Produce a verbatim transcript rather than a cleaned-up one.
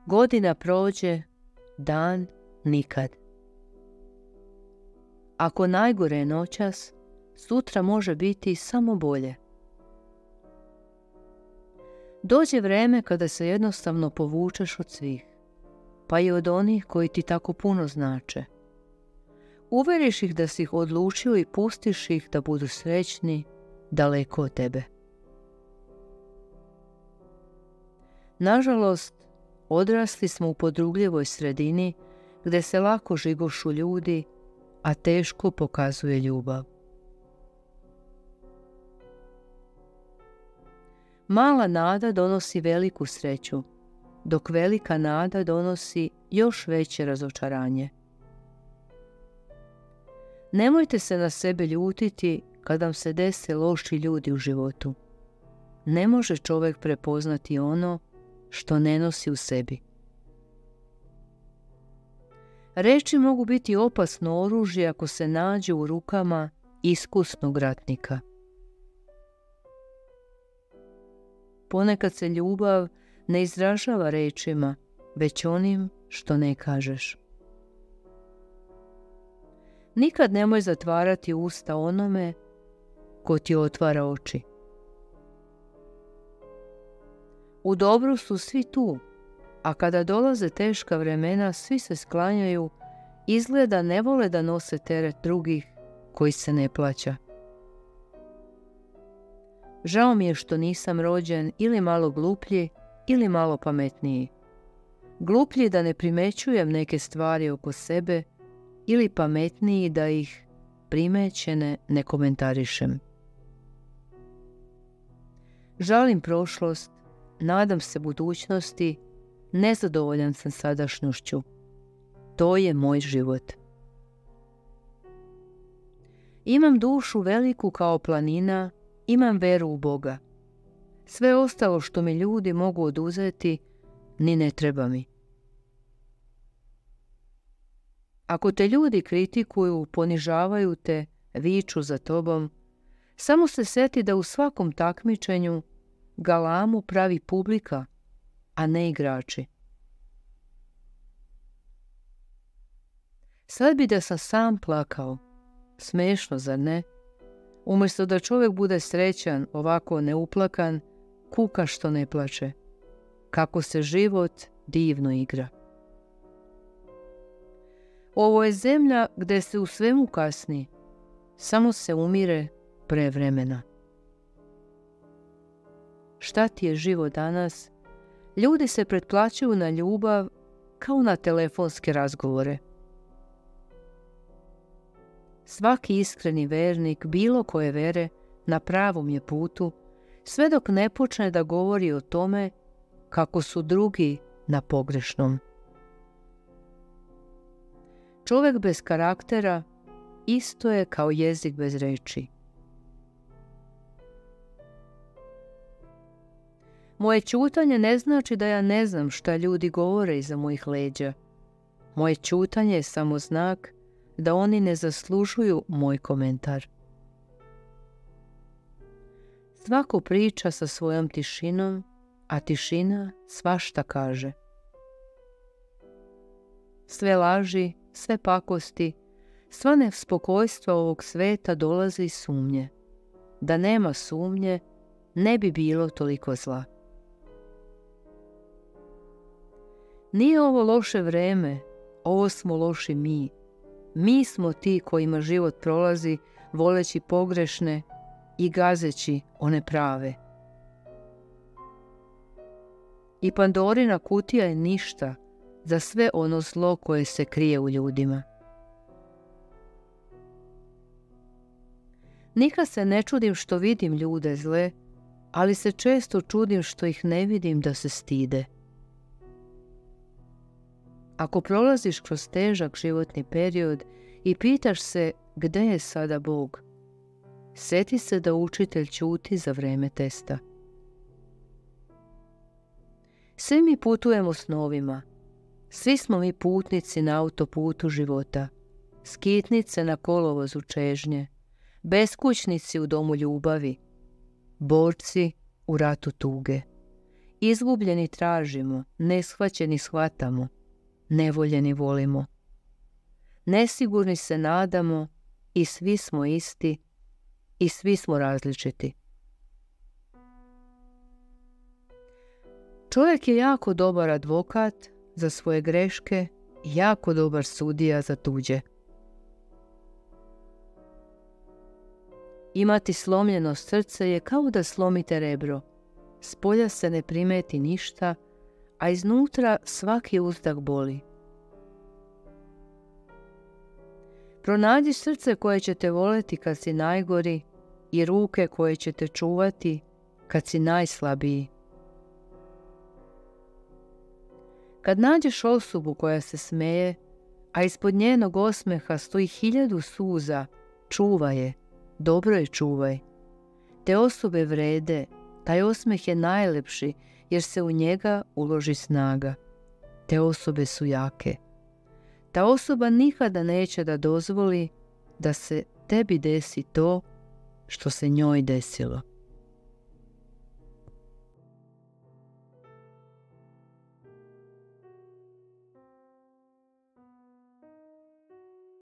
Godina prođe, dan nikad. Ako najgore je noćas, sutra može biti samo bolje. Dođe vreme kada se jednostavno povučeš od svih, pa i od onih koji ti tako puno znače. Uveriš ih da si ih odlučio i pustiš ih da budu srećni daleko od tebe. Nažalost, odrasli smo u podrugljivoj sredini gdje se lako žigošu ljudi, a teško pokazuje ljubav. Mala nada donosi veliku sreću, dok velika nada donosi još veće razočaranje. Nemojte se na sebe ljutiti kad vam se dese loši ljudi u životu. Ne može čovjek prepoznati ono što ne nosi u sebi. Reči mogu biti opasno oružje ako se nađe u rukama iskusnog ratnika. Ponekad se ljubav ne izražava rečima, već onim što ne kažeš. Nikad nemoj zatvarati usta onome ko ti otvara oči. U dobru su svi tu, a kada dolaze teška vremena, svi se sklanjaju, izgleda ne vole da nose teret drugih koji se ne plaća. Žao mi je što nisam rođen ili malo gluplji ili malo pametniji. Gluplji da ne primećujem neke stvari oko sebe ili pametniji da ih primećene ne komentarišem. Žalim prošlost, nadam se budućnosti, nezadovoljan sam sadašnjošću. To je moj život. Imam dušu veliku kao planina, imam veru u Boga. Sve ostalo što mi ljudi mogu oduzeti, ni ne treba mi. Ako te ljudi kritikuju, ponižavaju te, viču za tobom, samo se sjeti da u svakom takmičenju galamu pravi publika, a ne igrači. Sad bi da sam sam plakao. Smešno, zar ne? Umjesto da čovjek bude srećan, ovako neuplakan, kuka što ne plače. Kako se život divno igra. Ovo je zemlja gdje se u svemu kasni, samo se umire pre vremena. Šta ti je život danas? Ljudi se pretplaćuju na ljubav kao na telefonske razgovore. Svaki iskreni vernik bilo koje vere na pravom je putu, sve dok ne počne da govori o tome kako su drugi na pogrešnom. Čovjek bez karaktera isto je kao jezik bez reči. Moje ćutanje ne znači da ja ne znam šta ljudi govore iza mojih leđa. Moje ćutanje je samo znak da oni ne zaslužuju moj komentar. Svako priča sa svojom tišinom, a tišina svašta kaže. Sve laži, sve pakosti, sva nespokojstva ovog sveta dolaze iz sumnje. Da nema sumnje, ne bi bilo toliko zla. Nije ovo loše vreme, ovo smo loši mi. Mi smo ti kojima život prolazi voleći pogrešne i gazeći one prave. I Pandorina kutija je ništa za sve ono zlo koje se krije u ljudima. Nikad se ne čudim što vidim ljude zle, ali se često čudim što ih ne vidim da se stide. Ako prolaziš kroz težak životni period i pitaš se gde je sada Bog, sjeti se da učitelj ćuti za vreme testa. Svi mi putujemo s novima. Svi smo mi putnici na autoputu života, skitnice na kolovozu čežnje, beskućnici u domu ljubavi, borci u ratu tuge. Izgubljeni tražimo, neshvaćeni shvatamo, nevoljeni volimo. Nesigurni se nadamo i svi smo isti i svi smo različiti. Čovjek je jako dobar advokat za svoje greške i jako dobar sudija za tuđe. Imati slomljeno srce je kao da slomite rebro. Spolja se ne primeti ništa, a iznutra svaki uzdah boli. Pronađi srce koje će te voljeti kad si najgori i ruke koje će te čuvati kad si najslabiji. Kad nađeš osobu koja se smeje, a ispod njenog osmeha stoji hiljadu suza, čuvaj je, dobro je čuvaj. Te osobe vrede, taj osmeh je najlepši jer se u njega uloži snaga. Te osobe su jake. Ta osoba nikada neće da dozvoli da se tebi desi to što se njoj desilo.